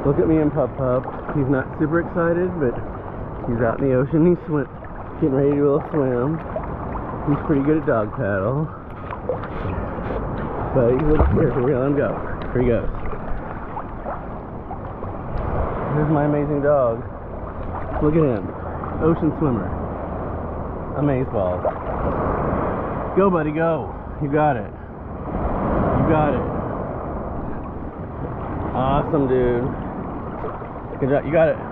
Look at me and Pup Pup. He's not super excited, but he's out in the ocean. He's getting ready to do a little swim. He's pretty good at dog paddle. But he's a little scared, so we're gonna let him go. Here he goes. Here's my amazing dog. Look at him. Ocean swimmer. Amazeballs. Go, buddy, go. You got it. You got it. Awesome, dude. Good job. You got it.